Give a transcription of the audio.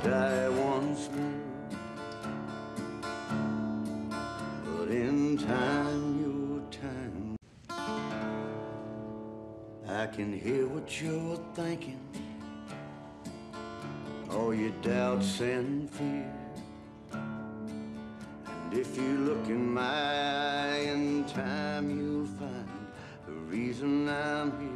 die once more. But in time, your time, I can hear what you're thinking, all your doubts and fear. And if you look in my eye, in time you'll find the reason I'm here.